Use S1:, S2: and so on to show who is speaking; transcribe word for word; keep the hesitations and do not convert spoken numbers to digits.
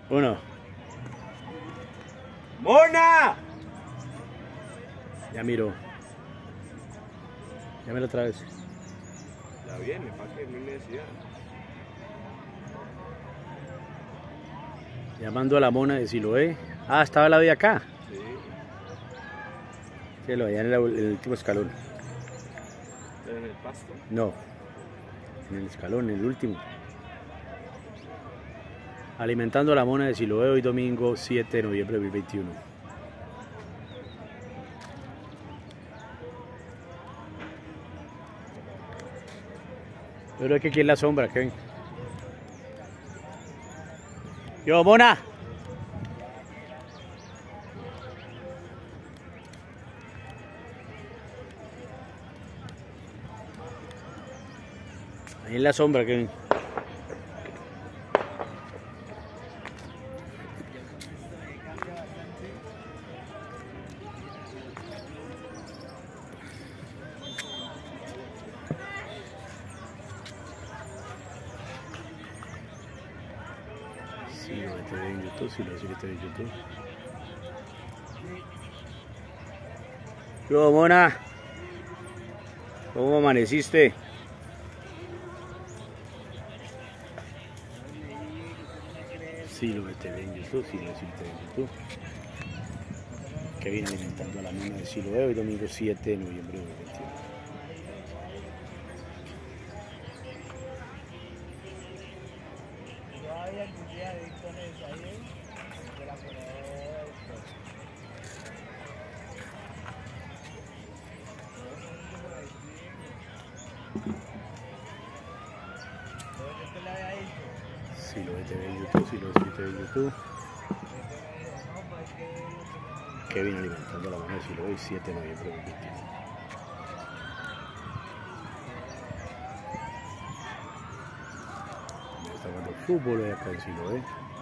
S1: Uno.
S2: ¡Mona!
S1: Ya miro. Ya miro otra vez.
S2: Ya viene, para que no necesidad.
S1: Llamando a la mona de Siloé. Ah, estaba la de acá.
S2: Sí.
S1: Sí, lo veía en el, el último escalón.
S2: ¿Pero en el pasto?
S1: No. En el escalón, en el último. Alimentando a la mona de Siloé hoy domingo siete de noviembre de dos mil veintiuno. Pero es que aquí en la sombra, Kevin. Yo, mona. Ahí en la sombra, Kevin. Si lo te ve en YouTube, si lo sigue te ve en YouTube. Yo, mona. ¿Cómo amaneciste? Si lo te ve en YouTube, si lo sigue te ve en YouTube. Que viene alimentando a la mona de Siloé hoy domingo siete de noviembre de dos mil veintiuno. Si lo te ve en YouTube, si lo sigue te ve en YouTube. Que viene alimentando a la mona de Siloé hoy siete de noviembre de dos mil veintiuno. Está jugando fútbol acá en Siloé.